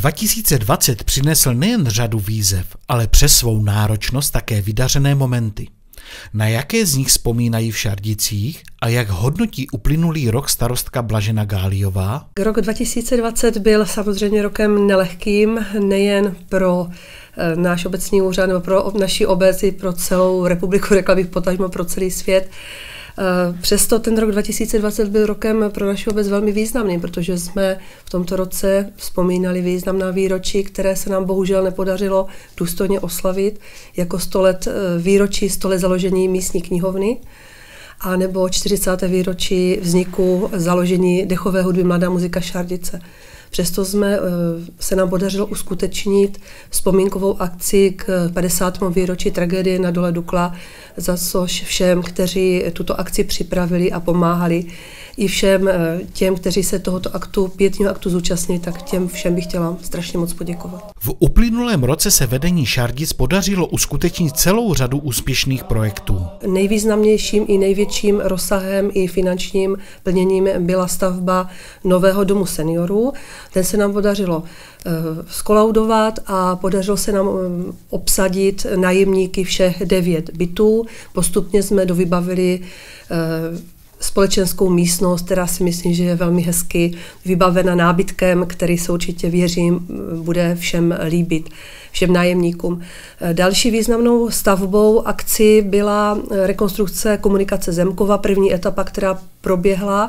2020 přinesl nejen řadu výzev, ale přes svou náročnost také vydařené momenty. Na jaké z nich vzpomínají v Šardicích a jak hodnotí uplynulý rok starostka Blažena Gáliová? Rok 2020 byl samozřejmě rokem nelehkým, nejen pro náš obecní úřad nebo pro naši obec i pro celou republiku, řekla bych potažmo pro celý svět. Přesto ten rok 2020 byl rokem pro naši obec velmi významný, protože jsme v tomto roce vzpomínali významná výročí, které se nám bohužel nepodařilo důstojně oslavit, jako 100 let výročí 100 let založení místní knihovny, a nebo 40. výročí vzniku založení dechové hudby Mladá muzika Šardice. Přesto se nám podařilo uskutečnit vzpomínkovou akci k 50. výročí tragédie na dole Dukla, za což všem, kteří tuto akci připravili a pomáhali, i všem těm, kteří se tohoto aktu, pietního aktu zúčastnili, tak těm všem bych chtěla strašně moc poděkovat. V uplynulém roce se vedení Šardic podařilo uskutečnit celou řadu úspěšných projektů. Nejvýznamnějším i největším rozsahem i finančním plněním byla stavba nového domu seniorů. Ten se nám podařilo skolaudovat a podařilo se nám obsadit nájemníky všech 9 bytů. Postupně jsme dovybavili společenskou místnost, která si myslím, že je velmi hezky vybavena nábytkem, který se určitě věřím bude všem líbit, všem nájemníkům. Další významnou stavbou akcí byla rekonstrukce komunikace Zemkova, první etapa, která proběhla.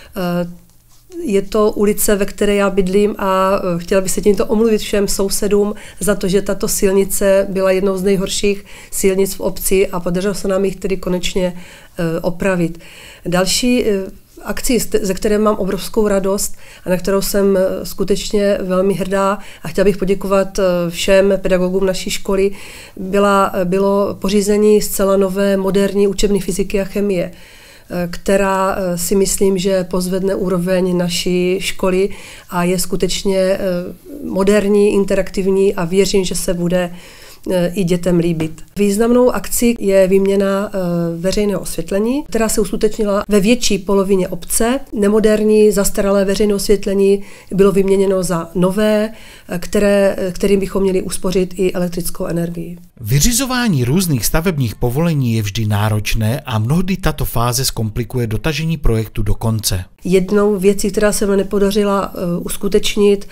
Je to ulice, ve které já bydlím, a chtěla bych se tímto omluvit všem sousedům za to, že tato silnice byla jednou z nejhorších silnic v obci a podařilo se nám jich tedy konečně opravit. Další akcí, ze které mám obrovskou radost a na kterou jsem skutečně velmi hrdá a chtěla bych poděkovat všem pedagogům naší školy, bylo pořízení zcela nové moderní učebny fyziky a chemie, která si myslím, že pozvedne úroveň naší školy a je skutečně moderní, interaktivní a věřím, že se bude i dětem líbit. Významnou akcí je výměna veřejného osvětlení, která se uskutečnila ve větší polovině obce. Nemoderní, zastaralé veřejné osvětlení bylo vyměněno za nové, kterým bychom měli uspořit i elektrickou energii. Vyřizování různých stavebních povolení je vždy náročné a mnohdy tato fáze zkomplikuje dotažení projektu do konce. Jednou věcí, která se mi nepodařila uskutečnit,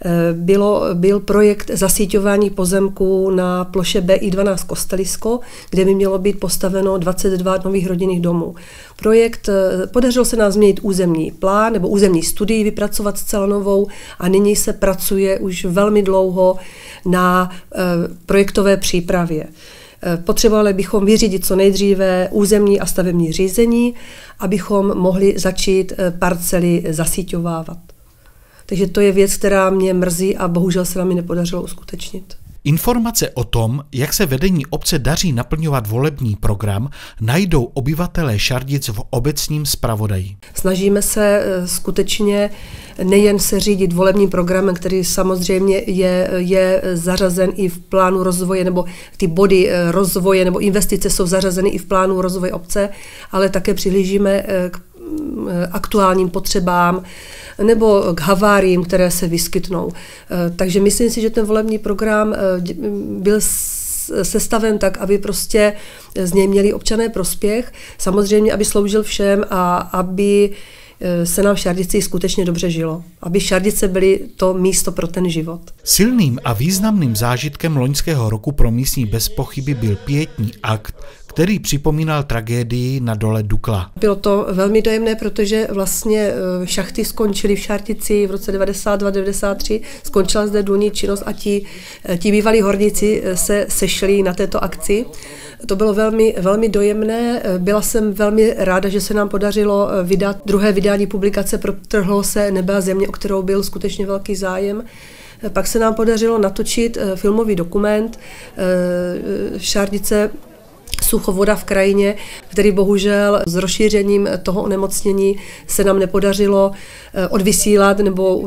byl projekt zasíťování pozemků na ploše BI12 Kostelisko, kde by mělo být postaveno 22 nových rodinných domů. Podařilo se nám změnit územní plán nebo územní studii, vypracovat zcela novou a nyní se pracuje už velmi dlouho na projektové přípravě. Potřebovali bychom vyřídit co nejdříve územní a stavební řízení, abychom mohli začít parcely zasíťovávat. Takže to je věc, která mě mrzí a bohužel se nám ji nepodařilo uskutečnit. Informace o tom, jak se vedení obce daří naplňovat volební program, najdou obyvatelé Šardic v obecním zpravodaji. Snažíme se skutečně nejen se řídit volebním programem, který samozřejmě je zařazen i v plánu rozvoje, nebo ty body rozvoje nebo investice jsou zařazeny i v plánu rozvoje obce, ale také přihlížíme k aktuálním potřebám nebo k haváriím, které se vyskytnou. Takže myslím si, že ten volební program byl sestaven tak, aby prostě z něj měli občané prospěch, samozřejmě, aby sloužil všem a aby se nám v Šardicích skutečně dobře žilo. Aby Šardice byly to místo pro ten život. Silným a významným zážitkem loňského roku pro místní bez pochyby byl pietní akt, který připomínal tragédii na dole Dukla. Bylo to velmi dojemné, protože vlastně šachty skončily v Šardici v roce 92-93, skončila zde důlní činnost a ti bývalí horníci se sešli na této akci. To bylo velmi, velmi dojemné. Byla jsem velmi ráda, že se nám podařilo vydat druhé vydání publikace Protrhlo se nebe a země, o kterou byl skutečně velký zájem. Pak se nám podařilo natočit filmový dokument Šardice suchovoda v krajině, který bohužel s rozšířením toho onemocnění se nám nepodařilo odvysílat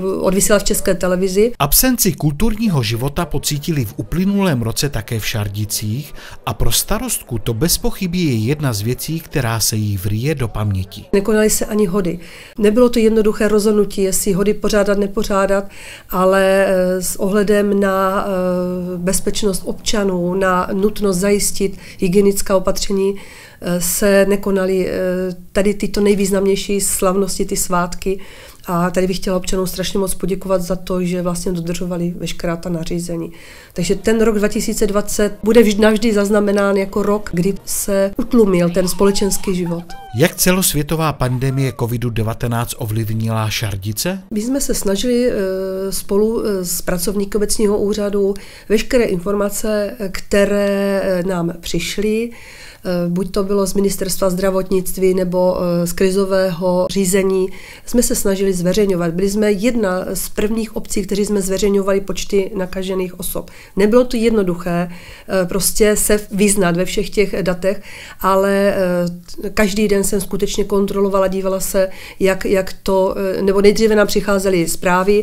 v České televizi. Absenci kulturního života pocítili v uplynulém roce také v Šardicích a pro starostku to bez pochyby je jedna z věcí, která se jí vryje do paměti. Nekonaly se ani hody. Nebylo to jednoduché rozhodnutí, jestli hody pořádat, nepořádat, ale s ohledem na bezpečnost občanů, na nutnost zajistit hygienická opatření se nekonaly tady tyto nejvýznamnější slavnosti, ty svátky. A tady bych chtěla občanům strašně moc poděkovat za to, že vlastně dodržovali veškerá ta nařízení. Takže ten rok 2020 bude navždy zaznamenán jako rok, kdy se utlumil ten společenský život. Jak celosvětová pandemie COVID-19 ovlivnila Šardice? My jsme se snažili spolu s pracovníky obecního úřadu veškeré informace, které nám přišly, buď to bylo z Ministerstva zdravotnictví nebo z krizového řízení, jsme se snažili zveřejňovat. Byli jsme jedna z prvních obcí, kteří jsme zveřejňovali počty nakažených osob. Nebylo to jednoduché prostě se vyznat ve všech těch datech, ale každý den jsem skutečně kontrolovala, dívala se, jak to, nebo nejdříve nám přicházely zprávy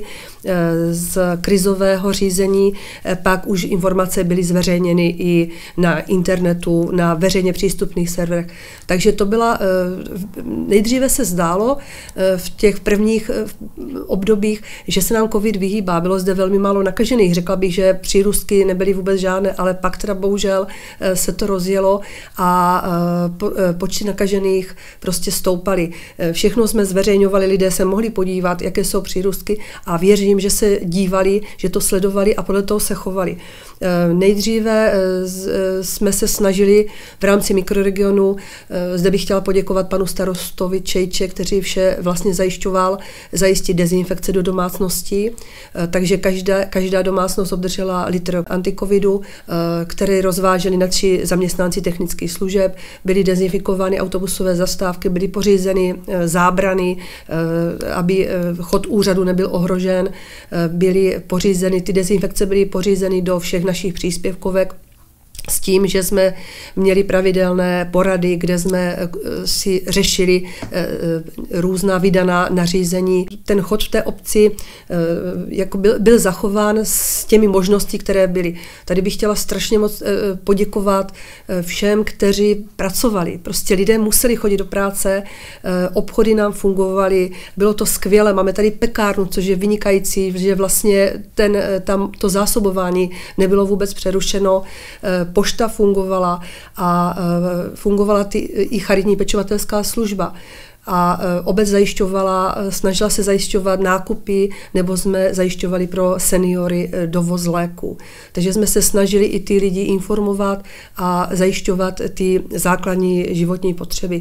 z krizového řízení, pak už informace byly zveřejněny i na internetu, na veřejně přístupných serverech. Takže to byla, nejdříve se zdálo v těch prvních obdobích, že se nám covid vyhýbá. Bylo zde velmi málo nakažených. Řekla bych, že přírůstky nebyly vůbec žádné, ale pak teda bohužel se to rozjelo a počty nakažených prostě stoupaly. Všechno jsme zveřejňovali, lidé se mohli podívat, jaké jsou přírůstky a věřím, že se dívali, že to sledovali a podle toho se chovali. Nejdříve jsme se snažili v rámci mikroregionu, zde bych chtěla poděkovat panu starostovi Čejče, který vše vlastně zajistit dezinfekce do domácností, takže každá domácnost obdržela litr antikovidu, který rozváželi naši zaměstnanci technických služeb, byly dezinfikovány autobusové zastávky, byly pořízeny zábrany, aby chod úřadu nebyl ohrožen, ty dezinfekce byly pořízeny do všech našich příspěvkovek, s tím, že jsme měli pravidelné porady, kde jsme si řešili různá vydaná nařízení. Ten chod v té obci jako byl zachován s těmi možností, které byly. Tady bych chtěla strašně moc poděkovat všem, kteří pracovali. Prostě lidé museli chodit do práce, obchody nám fungovaly, bylo to skvělé. Máme tady pekárnu, což je vynikající, že vlastně to zásobování nebylo vůbec přerušeno. Pošta fungovala a fungovala i charitní pečovatelská služba. A obec snažila se zajišťovat nákupy, nebo jsme zajišťovali pro seniory dovoz léků. Takže jsme se snažili i ty lidi informovat a zajišťovat ty základní životní potřeby.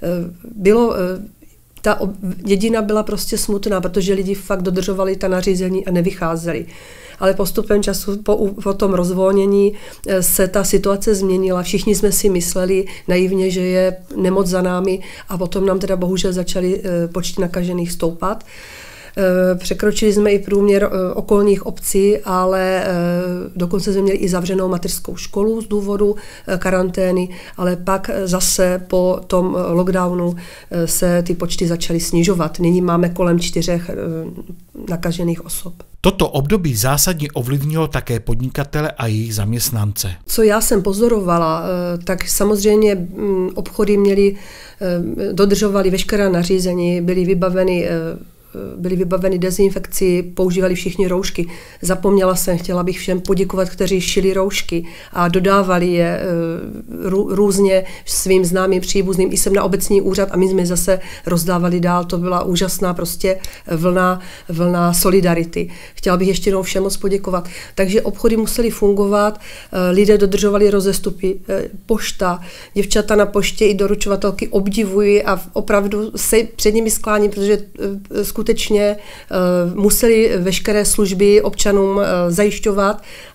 Ta dědina byla prostě smutná, protože lidi fakt dodržovali ta nařízení a nevycházeli. Ale postupem času po tom rozvolnění se ta situace změnila. Všichni jsme si mysleli naivně, že je nemoc za námi a potom nám teda bohužel začaly počty nakažených stoupat. Překročili jsme i průměr okolních obcí, ale dokonce jsme měli i zavřenou mateřskou školu z důvodu karantény, ale pak zase po tom lockdownu se ty počty začaly snižovat. Nyní máme kolem 4 nakažených osob. Toto období zásadně ovlivnilo také podnikatele a jejich zaměstnance. Co já jsem pozorovala, tak samozřejmě obchody dodržovali veškerá nařízení, byly vybaveny dezinfekcí, používali všichni roušky. Zapomněla jsem, chtěla bych všem poděkovat, kteří šili roušky a dodávali je různě svým známým příbuzným. I jsem na obecní úřad a my jsme zase rozdávali dál. To byla úžasná prostě vlna solidarity. Chtěla bych ještě jednou všem moc poděkovat. Takže obchody musely fungovat, lidé dodržovali rozestupy, pošta, děvčata na poště i doručovatelky obdivují a opravdu se před nimi skláním, protože skutečně museli veškeré služby občanům zajišťovat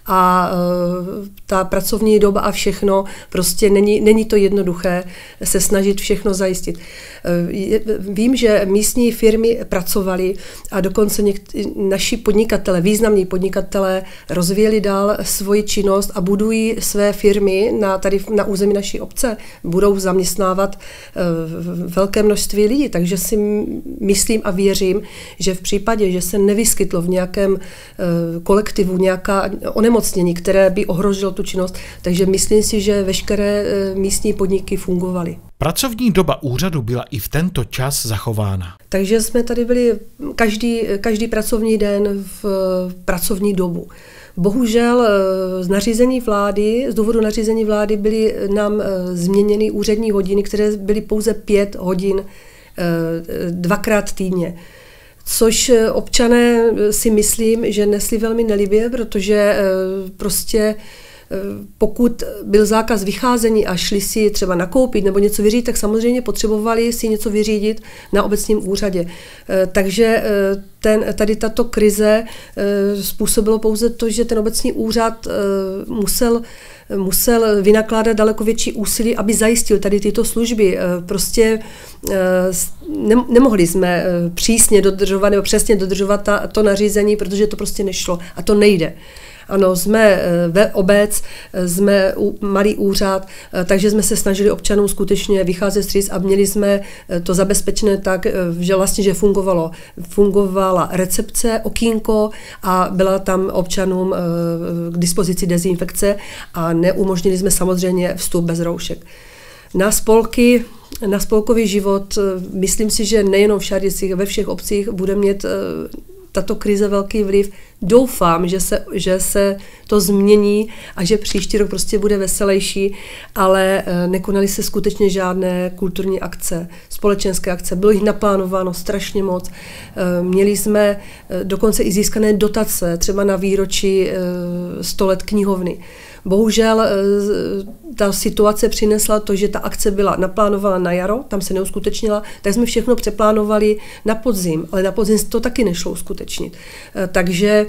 a ta pracovní doba a všechno, prostě není to jednoduché se snažit všechno zajistit. Vím, že místní firmy pracovaly a dokonce naši podnikatelé, významní podnikatelé rozvíjeli dál svoji činnost a budují své firmy tady na území naší obce. Budou zaměstnávat velké množství lidí, takže si myslím a věřím, že v případě, že se nevyskytlo v nějakém kolektivu nějaká onemocnění, které by ohrožilo tu činnost, takže myslím si, že veškeré místní podniky fungovaly. Pracovní doba úřadu byla i v tento čas zachována. Takže jsme tady byli každý pracovní den v pracovní dobu. Bohužel z důvodu nařízení vlády byly nám změněny úřední hodiny, které byly pouze 5 hodin 2krát týdně. Což občané si myslím, že nesli velmi nelibě, protože prostě pokud byl zákaz vycházení a šli si třeba nakoupit nebo něco vyřídit, tak samozřejmě potřebovali si něco vyřídit na obecním úřadě. Takže tady tato krize způsobilo pouze to, že ten obecní úřad musel vynakládat daleko větší úsilí, aby zajistil tady tyto služby. Prostě nemohli jsme přísně dodržovat nebo přesně dodržovat to nařízení, protože to prostě nešlo a to nejde. Ano, jsme obec, jsme malý úřad, takže jsme se snažili občanům skutečně vycházet vstříc a měli jsme to zabezpečené tak, že fungovala recepce, okýnko a byla tam občanům k dispozici dezinfekce a neumožnili jsme samozřejmě vstup bez roušek. Na spolkový život, myslím si, že nejenom v Šardicích, ve všech obcích bude mít tato krize velký vliv. Doufám, že se to změní a že příští rok prostě bude veselější, ale nekonaly se skutečně žádné kulturní akce, společenské akce. Bylo jich naplánováno strašně moc. Měli jsme dokonce i získané dotace, třeba na výročí 100 let knihovny. Bohužel ta situace přinesla to, že ta akce byla naplánována na jaro, tam se neuskutečnila, tak jsme všechno přeplánovali na podzim, ale na podzim to taky nešlo uskutečnit. Takže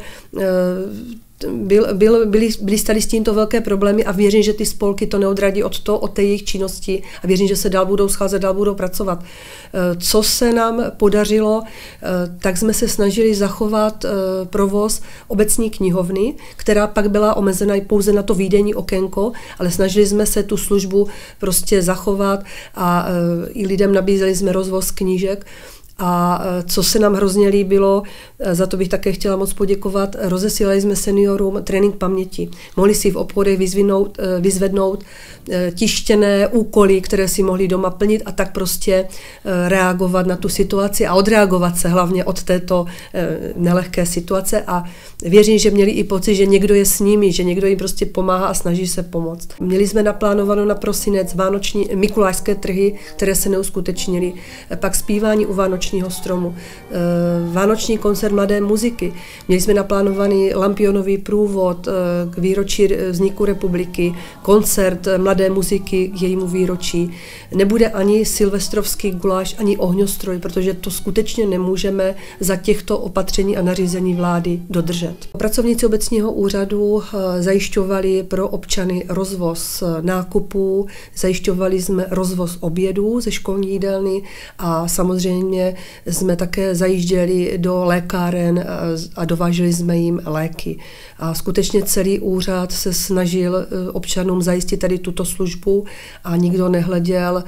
byly tady s tímto velké problémy a věřím, že ty spolky to neodradí od té jejich činnosti a věřím, že se dál budou scházet, dál budou pracovat. Co se nám podařilo, tak jsme se snažili zachovat provoz obecní knihovny, která pak byla omezena pouze na to výdejní okénko, ale snažili jsme se tu službu prostě zachovat a i lidem nabízeli jsme rozvoz knížek. A co se nám hrozně líbilo, za to bych také chtěla moc poděkovat, rozesílali jsme seniorům trénink paměti. Mohli si v obchodech vyzvednout tištěné úkoly, které si mohli doma plnit a tak prostě reagovat na tu situaci a odreagovat se hlavně od této nelehké situace a věřím, že měli i pocit, že někdo je s nimi, že někdo jim prostě pomáhá a snaží se pomoct. Měli jsme naplánováno na prosinec mikulášské trhy, které se neuskutečnily, pak zpívání u vánočního stromu, vánoční koncert mladé muziky. Měli jsme naplánovaný lampionový průvod k výročí vzniku republiky, koncert mladé muziky k jejímu výročí. Nebude ani silvestrovský guláš, ani ohňostroj, protože to skutečně nemůžeme za těchto opatření a nařízení vlády dodržet. Pracovníci obecního úřadu zajišťovali pro občany rozvoz nákupů, zajišťovali jsme rozvoz obědů ze školní jídelny a samozřejmě jsme také zajížděli do lékáren a dováželi jsme jim léky. A skutečně celý úřad se snažil občanům zajistit tady tuto službu a nikdo nehleděl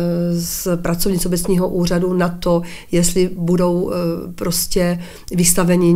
z pracovnic obecního úřadu na to, jestli budou prostě vystaveni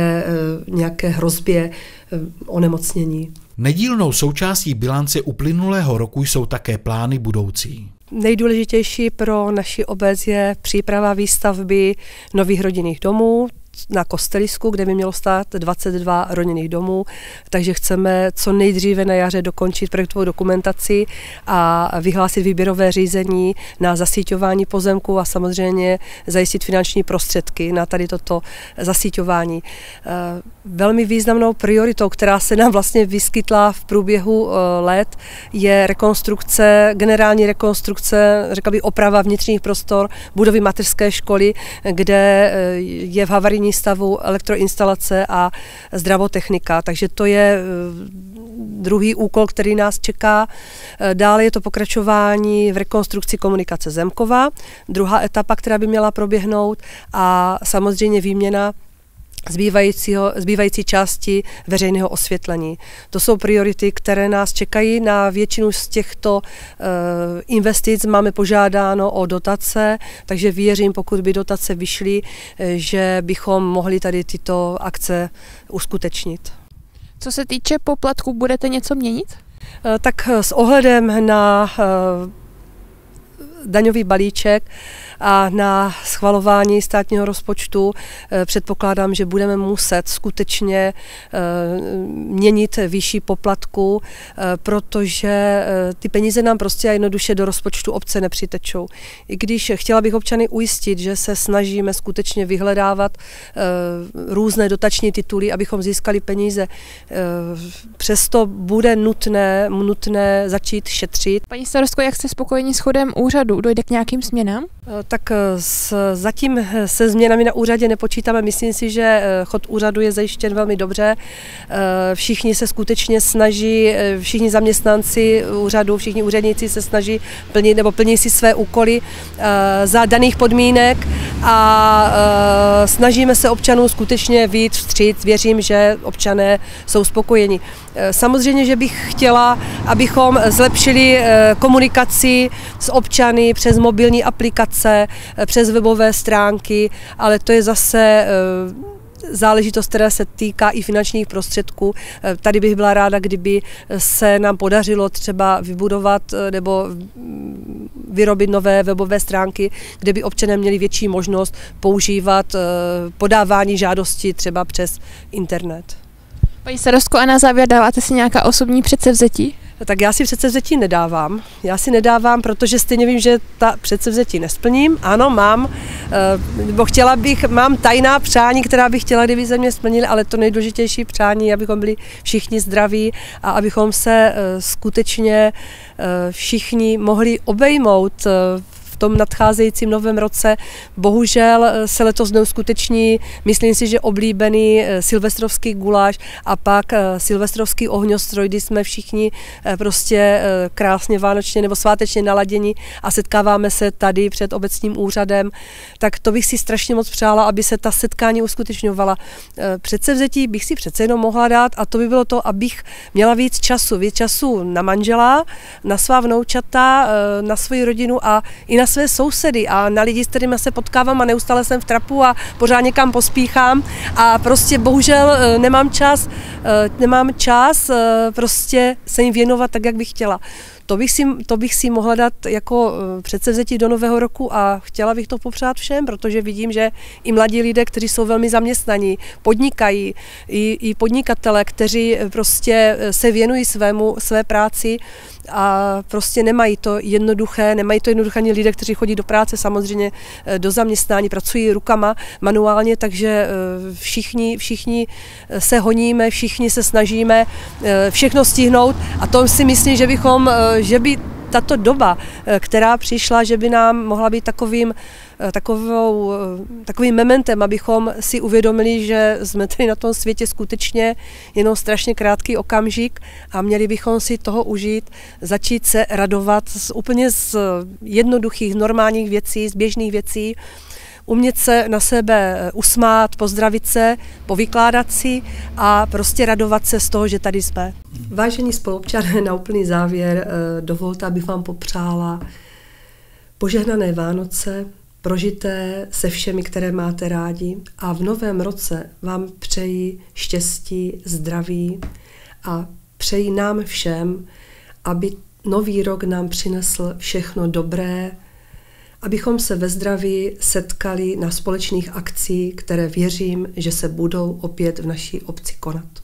nějaké hrozbě onemocnění. Nedílnou součástí bilance uplynulého roku jsou také plány budoucí. Nejdůležitější pro naši obec je příprava výstavby nových rodinných domů na Kostelisku, kde by mělo stát 22 rodinných domů, takže chceme co nejdříve na jaře dokončit projektovou dokumentaci a vyhlásit výběrové řízení na zasíťování pozemků a samozřejmě zajistit finanční prostředky na tady toto zasíťování. Velmi významnou prioritou, která se nám vlastně vyskytla v průběhu let, je generální rekonstrukce, řekla bych oprava vnitřních prostor budovy mateřské školy, kde je v havarijním zvážení stavu elektroinstalace a zdravotechnika. Takže to je druhý úkol, který nás čeká. Dále je to pokračování v rekonstrukci komunikace Zemkova, druhá etapa, která by měla proběhnout, a samozřejmě výměna zbývající části veřejného osvětlení. To jsou priority, které nás čekají. Na většinu z těchto investic máme požádáno o dotace, takže věřím, pokud by dotace vyšly, že bychom mohli tady tyto akce uskutečnit. Co se týče poplatku, budete něco měnit? Tak s ohledem na daňový balíček a na schvalování státního rozpočtu předpokládám, že budeme muset skutečně měnit výši poplatku, protože ty peníze nám prostě a jednoduše do rozpočtu obce nepřitečou. I když chtěla bych občany ujistit, že se snažíme skutečně vyhledávat různé dotační tituly, abychom získali peníze, přesto bude nutné začít šetřit. Paní starostko, jak jste spokojení s chodem úřadu? Dojde k nějakým změnám? Tak zatím se změnami na úřadě nepočítáme. Myslím si, že chod úřadu je zajištěn velmi dobře. Všichni se skutečně snaží, všichni zaměstnanci úřadu, všichni úředníci se snaží plnit nebo plní si své úkoly za daných podmínek a snažíme se občanům skutečně vyjít vstříc. Věřím, že občané jsou spokojeni. Samozřejmě, že bych chtěla, abychom zlepšili komunikaci s občany přes mobilní aplikace, přes webové stránky, ale to je zase záležitost, která se týká i finančních prostředků. Tady bych byla ráda, kdyby se nám podařilo třeba vybudovat nebo vyrobit nové webové stránky, kde by občané měli větší možnost používat podávání žádosti třeba přes internet. Paní starostko, a na závěr dáváte si nějaká osobní předsevzetí? Tak já si předsevzetí nedávám. Protože stejně vím, že ta předsevzetí nesplním. Ano, mám, nebo mám tajná přání, která bych chtěla, kdyby se mě splnily, ale to nejdůležitější přání, abychom byli všichni zdraví a abychom se skutečně všichni mohli obejmout v tom nadcházejícím novém roce. Bohužel se letos neuskuteční, myslím si, že oblíbený silvestrovský guláš a pak silvestrovský ohňostroj, kdy jsme všichni prostě krásně vánočně nebo svátečně naladěni a setkáváme se tady před obecním úřadem. Tak to bych si strašně moc přála, aby se ta setkání uskutečňovala. Předsevzetí bych si přece jenom mohla dát a to by bylo to, abych měla víc času na manžela, na svá vnoučata, na svoji rodinu a i na své sousedy a na lidi, s kterými se potkávám a neustále jsem v trapu a pořád někam pospíchám a prostě bohužel nemám čas prostě se jim věnovat tak, jak bych chtěla. To bych si mohla dát jako předsevzetí do nového roku a chtěla bych to popřát všem, protože vidím, že i mladí lidé, kteří jsou velmi zaměstnaní, podnikají, i podnikatele, kteří prostě se věnují své práci a prostě nemají to jednoduché ani lidé, kteří chodí do práce, samozřejmě do zaměstnání, pracují rukama manuálně, takže všichni se honíme, všichni se snažíme všechno stihnout a to si myslím, že by tato doba, která přišla, že by nám mohla být takovým mementem, abychom si uvědomili, že jsme tady na tom světě skutečně jenom strašně krátký okamžik a měli bychom si toho užít, začít se radovat úplně z jednoduchých, normálních věcí, z běžných věcí, umět se na sebe usmát, pozdravit se, povykládat si a prostě radovat se z toho, že tady jsme. Vážení spoluobčané, na úplný závěr dovolte, abych vám popřála požehnané Vánoce, prožité se všemi, které máte rádi a v novém roce vám přeji štěstí, zdraví a přeji nám všem, aby nový rok nám přinesl všechno dobré, abychom se ve zdraví setkali na společných akcích, které věřím, že se budou opět v naší obci konat.